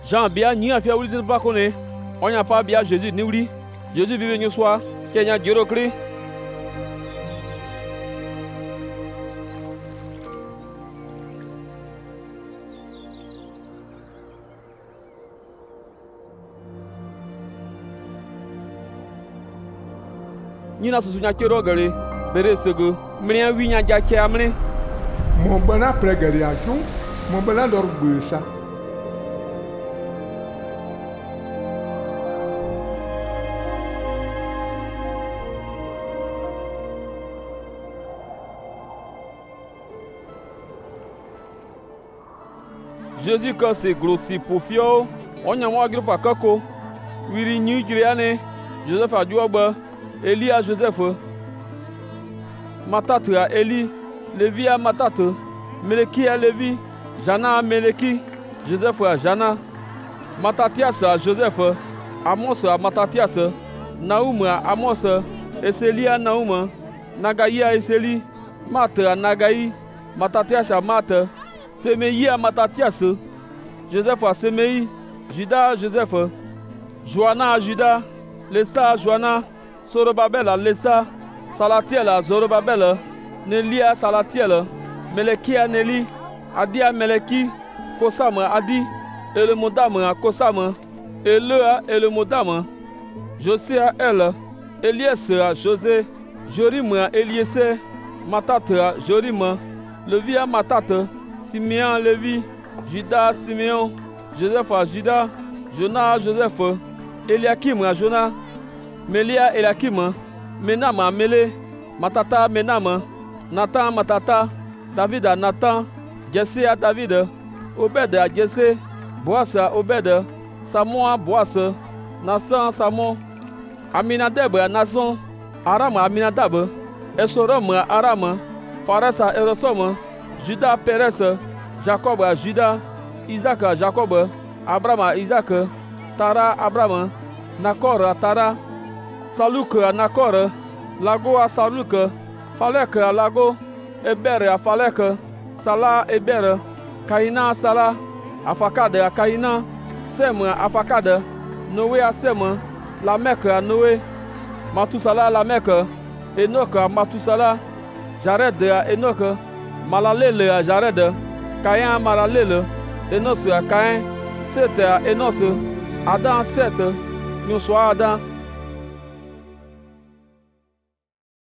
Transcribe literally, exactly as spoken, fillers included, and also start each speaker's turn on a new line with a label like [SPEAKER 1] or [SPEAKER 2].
[SPEAKER 1] Jean bia ni afia wuli de pas connaît. On n'a pas bien Jésus ni wuli. Jésus vive ni soir. Kenya Djorokri. Ni na susu nya kero gare bere sego mria wi nya ja ke amne
[SPEAKER 2] mo bana pregari achu mo bana dor busa
[SPEAKER 1] Jésus quand c'est grossi pour fio on nya mo agro pa kako wiri nyu griane Joseph adioba Eli a Joseph, Matate a Eli, Lévi a Matate, Meleki a Lévi, Jana a Meleki, Joseph a Jana, Matatias a Joseph, Amos a Matatias, Naoum a Amos, Eseli a Naoum, Nagaï a Eseli, Mat a Nagaï, Matatias a Mat, Semei a Matatias, Joseph a Semei, Juda a Joseph, Joanna a Juda, Lesa a Joanna, Zorobabel a Lesa, Salatiel a Zorobabel, Nelli a Salatiel, Meleki a Nelli, Adi a Meleki, Kosam a Adi, Elemodam a Kosam, Ele a Elemodam, José a El, Elias a José, Jorim a Eliese, Matate a Jorim, Levi a Matate, Simeon a Levi, Juda a Simeon, Joseph a Juda, Jonah a Joseph, Eliakim a Jonah, Melia Eliakim, Menam a Mele, Matata a Menam, Nathan a Matata, David a Nathan, Jesse a David, Obed a Jesse, Boas a Obed, Samon a Boas, Nassan a Samon, Aminadab a Nasson, Aram a Aminadab, Esoram a Aram, Fares a Erosom, Juda a Peres, Jacob a Juda, Isaac a Jacob, Abraham a Isaac, Tara a Abraham, Nakor a Tara, Saluk a Nakor, Lago a Saluk, Falek a Lago, Eber a Falek, Salah a Eber, Kaina a Salah, Afakad a Kaina, Sem a Afakad, Noé a Sem, Lamek a Noé, Matusala a Lamek, Enoch a Matusala, Jared a Enoch, Malalel a Jared, Cain a Malalel, Enos a Cain, Set a Enos, Adam a Set, Nyoswa Adam,